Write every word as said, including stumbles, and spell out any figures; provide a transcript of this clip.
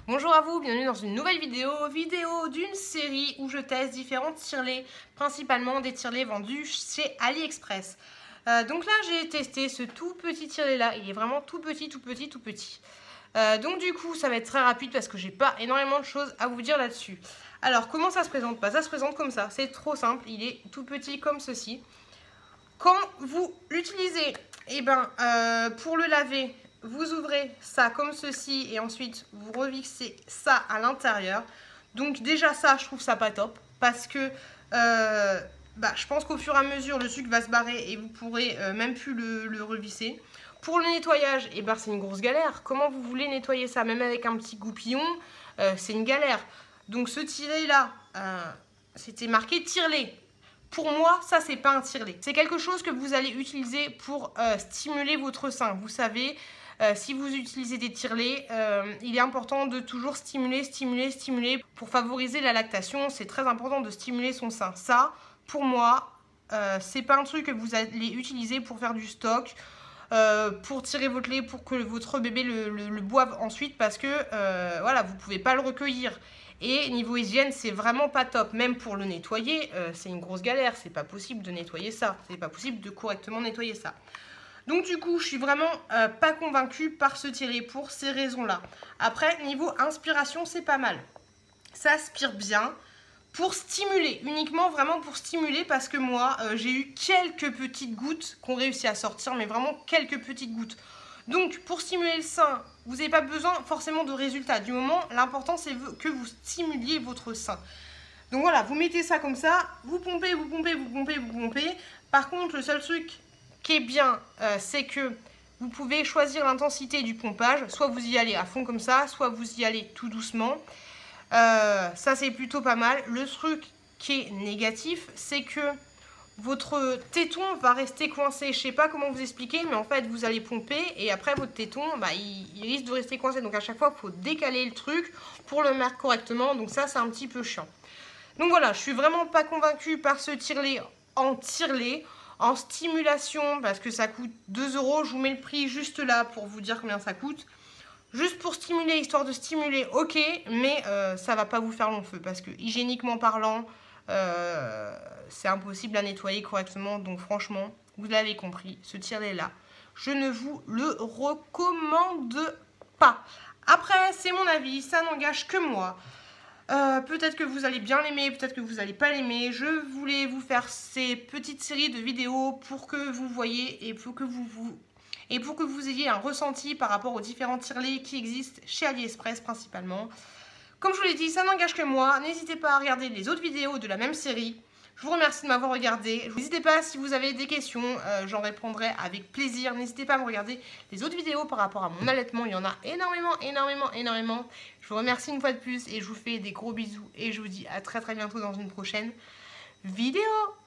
Bonjour à vous, bienvenue dans une nouvelle vidéo, vidéo d'une série où je teste différents tirelets, principalement des tirelets vendus chez AliExpress. Euh, donc là j'ai testé ce tout petit tirelet là, il est vraiment tout petit, tout petit, tout petit. Euh, donc du coup ça va être très rapide parce que j'ai pas énormément de choses à vous dire là-dessus. Alors comment ça se présente? Bah, ça se présente comme ça, c'est trop simple, il est tout petit comme ceci. Quand vous l'utilisez, eh ben, euh, pour le laver, vous ouvrez ça comme ceci et ensuite vous revixez ça à l'intérieur. Donc déjà ça, je trouve ça pas top parce que euh, bah, je pense qu'au fur et à mesure le sucre va se barrer et vous pourrez euh, même plus le, le revisser. Pour le nettoyage, eh ben, c'est une grosse galère. Comment vous voulez nettoyer ça? Même avec un petit goupillon, euh, c'est une galère. Donc ce tirelet là, euh, c'était marqué tirelet. Pour moi, ça, c'est pas un tirelet. C'est quelque chose que vous allez utiliser pour euh, stimuler votre sein. Vous savez, euh, si vous utilisez des tirelets, euh, il est important de toujours stimuler, stimuler, stimuler. Pour favoriser la lactation, c'est très important de stimuler son sein. Ça, pour moi, euh, c'est pas un truc que vous allez utiliser pour faire du stock, euh, pour tirer votre lait, pour que votre bébé le, le, le boive ensuite, parce que euh, voilà, vous pouvez pas le recueillir. Et niveau hygiène, c'est vraiment pas top. Même pour le nettoyer, euh, c'est une grosse galère. C'est pas possible de nettoyer ça. C'est pas possible de correctement nettoyer ça. Donc du coup, je suis vraiment euh, pas convaincue par ce tirelet pour ces raisons-là. Après, niveau inspiration, c'est pas mal. Ça aspire bien pour stimuler, uniquement vraiment pour stimuler, parce que moi, euh, j'ai eu quelques petites gouttes qu'on réussit à sortir, mais vraiment quelques petites gouttes. Donc, pour stimuler le sein, vous n'avez pas besoin forcément de résultats. Du moment, l'important, c'est que vous stimuliez votre sein. Donc voilà, vous mettez ça comme ça, vous pompez, vous pompez, vous pompez, vous pompez. Par contre, le seul truc qui est bien, euh, c'est que vous pouvez choisir l'intensité du pompage. Soit vous y allez à fond comme ça, soit vous y allez tout doucement. Euh, ça, c'est plutôt pas mal. Le truc qui est négatif, c'est que votre téton va rester coincé. Je sais pas comment vous expliquer, mais en fait vous allez pomper et après votre téton, bah, il, il risque de rester coincé. Donc à chaque fois il faut décaler le truc pour le mettre correctement. Donc ça c'est un petit peu chiant. Donc voilà, je suis vraiment pas convaincue par ce tirelet en tirelet. En stimulation, parce que ça coûte deux euros. Je vous mets le prix juste là pour vous dire combien ça coûte. Juste pour stimuler, histoire de stimuler, ok, mais euh, ça va pas vous faire long feu parce que hygiéniquement parlant, euh, c'est impossible à nettoyer correctement. Donc franchement, vous l'avez compris, ce tirelet là, je ne vous le recommande pas. Après, c'est mon avis, ça n'engage que moi. Euh, peut-être que vous allez bien l'aimer, peut-être que vous n'allez pas l'aimer. Je voulais vous faire ces petites séries de vidéos pour que vous voyez et pour que vous vous... Et pour que vous ayez un ressenti par rapport aux différents tirelets qui existent chez AliExpress principalement. Comme je vous l'ai dit, ça n'engage que moi. N'hésitez pas à regarder les autres vidéos de la même série. Je vous remercie de m'avoir regardé. N'hésitez pas si vous avez des questions, euh, j'en répondrai avec plaisir. N'hésitez pas à me regarder les autres vidéos par rapport à mon allaitement. Il y en a énormément, énormément, énormément. Je vous remercie une fois de plus et je vous fais des gros bisous. Et je vous dis à très très bientôt dans une prochaine vidéo.